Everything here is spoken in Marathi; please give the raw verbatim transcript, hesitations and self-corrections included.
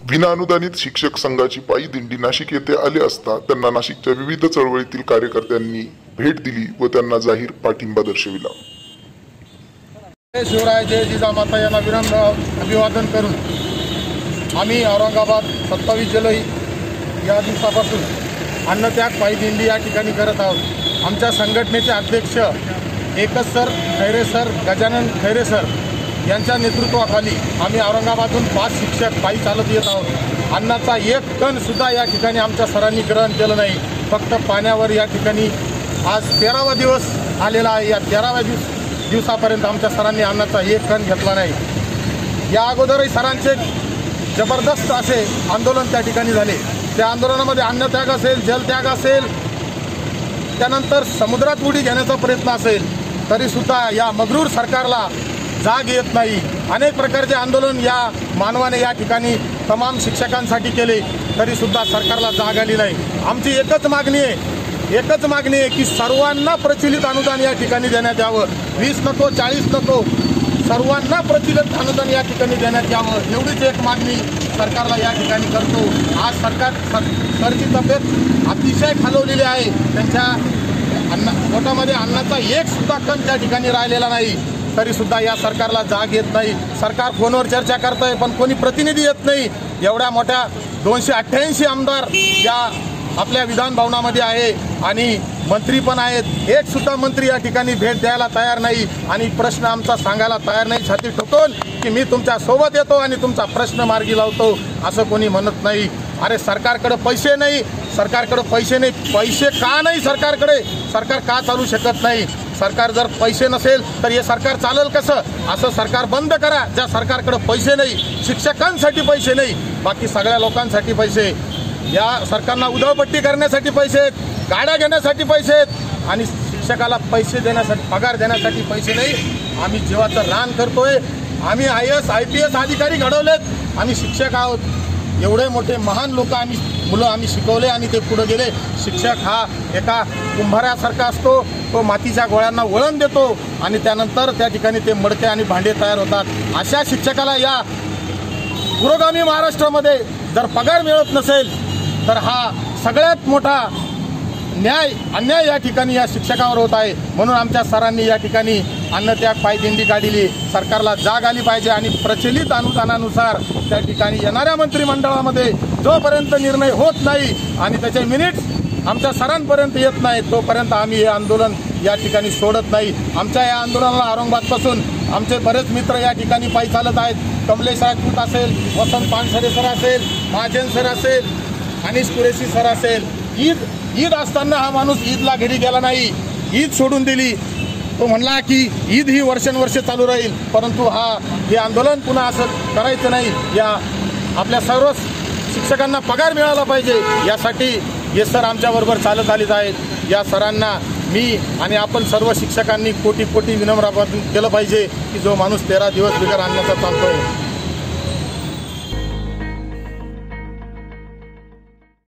विनाअनुदानित शिक्षक संघाची पायी दिंडी नाशिक येथे आले असता त्यांना नाशिकच्या विविध चळवळीतील कार्यकर्त्यांनी भेट दिली व त्यांना जाहीर पाठिंबा दर्शविला। शिवराय जय जिजामाता यांना विनम्र अभिवादन करून आम्ही औरंगाबाद सत्तावीस जुलै या दिवसापासून अन्नत्याग पायी दिंडी या ठिकाणी करत आहोत। आमच्या संघटनेचे अध्यक्ष एकच sir Khaire sir Gajanan Khaire sir यांच्या नेतृत्वाखाली आम्ही औरंगाबादहून पाच शिक्षक पायी चालत येत आहोत। अन्नाचा एक टन सुद्धा या ठिकाणी आमच्या सरांनी ग्रहण केलं नाही। फक्त पाण्यावर या ठिकाणी आज तेरावा दिवस आलेला आहे। या तेराव्या दिवस दिवसापर्यंत आमच्या सरांनी अन्नाचा एक टन घेतला नाही। या अगोदरही सरांचे जबरदस्त असे आंदोलन त्या ठिकाणी झाले। त्या आंदोलनामध्ये अन्नत्याग असेल, जलत्याग असेल, त्यानंतर समुद्रात उडी घेण्याचा प्रयत्न असेल, तरीसुद्धा या मगरूर सरकारला जाग येत नाही। अनेक प्रकारचे आंदोलन या मानवाने या ठिकाणी तमाम शिक्षकांसाठी केले, तरीसुद्धा सरकारला जाग आली नाही। आमची एकच मागणी आहे एकच मागणी आहे की सर्वांना प्रचलित अनुदान या ठिकाणी देण्यात यावं। वीस नको, चाळीस नको, सर्वांना प्रचलित अनुदान या ठिकाणी देण्यात यावं, एवढीच एक मागणी सरकारला या ठिकाणी करतो। आज सरकार सरची तब्येत अतिशय खालवलेली आहे। त्यांच्या अन्न पोटामध्ये अन्नाचा एक सुद्धा कण त्या ठिकाणी राहिलेला नाही, तरीसुद्धा या सरकारला जाग येत नाही। सरकार फोनवर चर्चा करतंय पण कोणी प्रतिनिधी येत नाही। एवढ्या मोठ्या दोनशे अठ्ठ्याऐंशी आमदार या आपल्या विधान भवनामध्ये आहे आणि मंत्री पण आहेत, एक सुद्धा मंत्री या ठिकाणी भेट द्यायला तयार नाही आणि प्रश्न आमचा सांगायला तयार नाही। छाती ठोकून की मी तुमच्या सोबत येतो आणि तुमचा प्रश्न मार्गी लावतो असं कोणी म्हणत नाही। अरे सरकारकडे पैसे नाही, सरकारकडे पैसे नाही पैसे का नाही सरकारकडे? सरकार का चालू शकत नाही? सरकार जर पैसे नसेल तर हे सरकार चालेल कसं? असं सरकार बंद करा ज्या सरकारकडे पैसे नाही। शिक्षकांसाठी पैसे नाही, बाकी सगळ्या लोकांसाठी पैसे। या सरकारला उधळपट्टी करण्यासाठी पैसे आहेत, गाड्या घेण्यासाठी पैसे आहेत आणि शिक्षकाला पैसे देण्यासाठी, पगार देण्यासाठी पैसे नाही। आम्ही जीवाचं रान करतोय। आम्ही I S I P S अधिकारी घडवलेत, आम्ही शिक्षक आहोत। एवढे मोठे महान लोक आम्ही मुलं आम्ही शिकवले आणि ते पुढे गेले। शिक्षक हा एका कुंभारासारखा असतो, तो मातीच्या गोळ्यांना वळण देतो आणि त्यानंतर त्या ठिकाणी ते मडके आणि भांडे तयार होतात। अशा शिक्षकाला या पुरोगामी महाराष्ट्रामध्ये जर पगार मिळत नसेल तर हा सगळ्यात मोठा न्याय अन्याय या ठिकाणी या शिक्षकावर होत आहे। म्हणून आमच्या सरांनी या ठिकाणी अन्नत्याग पायी दिंडी काढली। सरकारला जाग आली पाहिजे आणि प्रचलित अनुदानानुसार त्या ठिकाणी येणाऱ्या मंत्रिमंडळामध्ये जोपर्यंत निर्णय होत नाही आणि त्याचे मिनिट्स आमच्या सरांपर्यंत येत नाही तोपर्यंत आम्ही हे आंदोलन या ठिकाणी सोडत नाही। आमच्या या आंदोलनाला औरंगाबादपासून आमचे बरेच मित्र या ठिकाणी पायी चालत आहेत। कमलेश राजपूत असेल, वसंत पानसरे सर असेल, महाजन सर असेल, अनिश कुरेशी सर असेल। ईद ईद असताना हा माणूस ईदला घरी गेला नाही, ईद सोडून दिली। तो म्हणला की ईद ही वर्षानुवर्षे चालू राहील, परंतु हा हे आंदोलन पुन्हा असं करायचं नाही। या आपल्या सर्व शिक्षकांना पगार मिळाला पाहिजे यासाठी हे सर आमच्याबरोबर चालत आलेत आहेत। या सरांना मी आणि आपण सर्व शिक्षकांनी कोटी कोटी विनम्र अभिवादन केलं पाहिजे की जो माणूस तेरा दिवस बिगर अन्नाचा चालतोय।